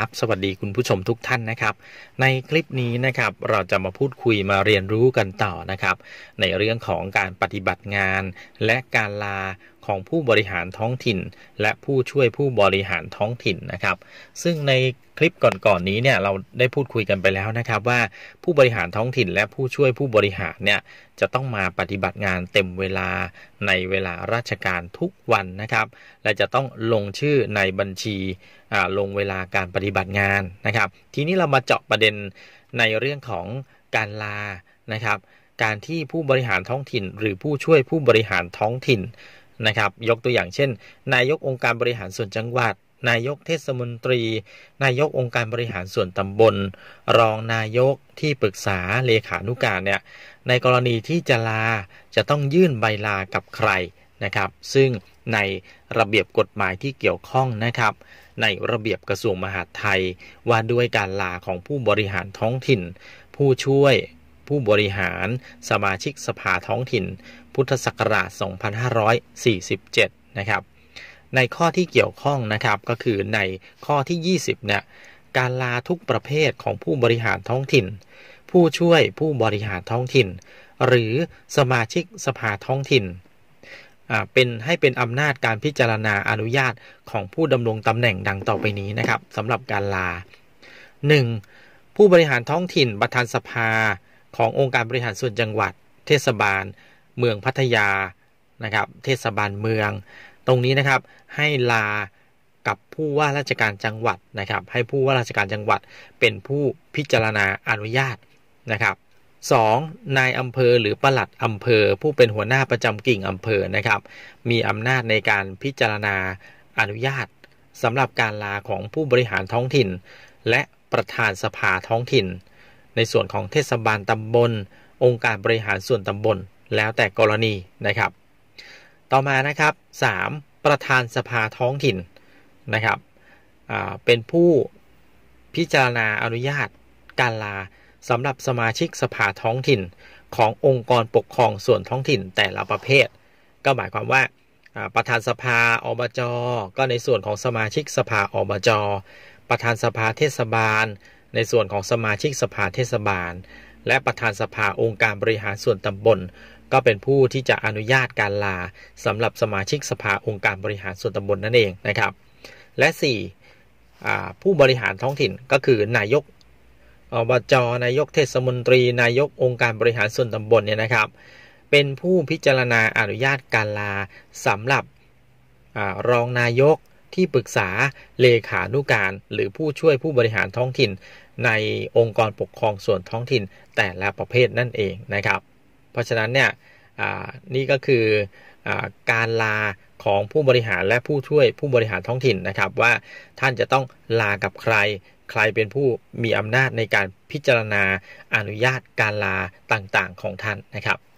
ครับสวัสดีคุณผู้ชมทุกท่านนะครับในคลิปนี้นะครับเราจะมาพูดคุยมาเรียนรู้กันต่อนะครับในเรื่องของการปฏิบัติงานและการลาของผู้บริหารท้องถิ่นและผู้ช่วยผู้บริหารท้องถิ่นนะครับซึ่งในคลิปก่อนนี้เนี่ยเราได้พูดคุยกันไปแล้วนะครับว่าผู้บริหารท้องถิ่นและผู้ช่วยผู้บริหารเนี่ยจะต้องมาปฏิบัติงานเต็มเวลาในเวลาราชการทุกวันนะครับและจะต้องลงชื่อในบัญชีลงเวลาการปฏิบัติงานนะครับทีนี้เรามาเจาะประเด็นในเรื่องของการลานะครับการที่ผู้บริหารท้องถิ่นหรือผู้ช่วยผู้บริหารท้องถิ่นนะครับยกตัวอย่างเช่นนายกองค์การบริหารส่วนจังหวัดนายกเทศมนตรีนายกองค์การบริหารส่วนตำบลรองนายกที่ปรึกษาเลขานุการเนี่ยในกรณีที่จะลาจะต้องยื่นใบลากับใครนะครับซึ่งในระเบียบกฎหมายที่เกี่ยวข้องนะครับในระเบียบกระทรวงมหาดไทยว่าด้วยการลาของผู้บริหารท้องถิ่นผู้ช่วยผู้บริหารสมาชิกสภาท้องถิ่นพุทธศักราช 2547 นะครับในข้อที่เกี่ยวข้องนะครับก็คือในข้อที่ 20 เนี่ยการลาทุกประเภทของผู้บริหารท้องถิ่นผู้ช่วยผู้บริหารท้องถิ่นหรือสมาชิกสภาท้องถิ่นให้เป็นอำนาจการพิจารณาอนุญาตของผู้ดำรงตำแหน่งดังต่อไปนี้นะครับสำหรับการลา 1. ผู้บริหารท้องถิ่นประธานสภาขององค์การบริหารส่วนจังหวัดเทศบาลเมืองพัทยานะครับเทศบาลเมืองตรงนี้นะครับให้ลากับผู้ว่าราชการจังหวัดนะครับให้ผู้ว่าราชการจังหวัดเป็นผู้พิจารณาอนุญาตนะครับ 2. นายอำเภอหรือปลัดอำเภอผู้เป็นหัวหน้าประจำกิ่งอำเภอนะครับมีอำนาจในการพิจารณาอนุญาตสำหรับการลาของผู้บริหารท้องถิ่นและประธานสภาท้องถิ่นในส่วนของเทศบาลตำบลองค์การบริหารส่วนตำบลแล้วแต่กรณีนะครับต่อมานะครับ 3. ประธานสภาท้องถิ่นนะครับเป็นผู้พิจารณาอนุญาตการลาสำหรับสมาชิกสภาท้องถิ่นขององค์กรปกครองส่วนท้องถิ่นแต่ละประเภทก็หมายความว่าประธานสภาอบจ.ก็ในส่วนของสมาชิกสภาอบจ.ประธานสภาเทศบาลในส่วนของสมาชิกสภาเทศบาลและประธานสภาองค์การบริหารส่วนตำบลก็เป็นผู้ที่จะอนุญาตการลาสำหรับสมาชิกสภาองค์การบริหารส่วนตำบลนั่นเองนะครับและ 4. ผู้บริหารท้องถิ่นก็คือนายกอบจ.นายกเทศมนตรีนายกองค์การบริหารส่วนตำบลเนี่ยนะครับเป็นผู้พิจารณาอนุญาตการลาสำหรับรองนายกที่ปรึกษาเลขานุการหรือผู้ช่วยผู้บริหารท้องถิ่นในองค์กรปกครองส่วนท้องถิ่นแต่ละประเภทนั่นเองนะครับเพราะฉะนั้นเนี่ยนี่ก็คือการลาของผู้บริหารและผู้ช่วยผู้บริหารท้องถิ่นนะครับว่าท่านจะต้องลากับใครเป็นผู้มีอำนาจในการพิจารณาอนุญาตการลาต่างๆของท่านนะครับ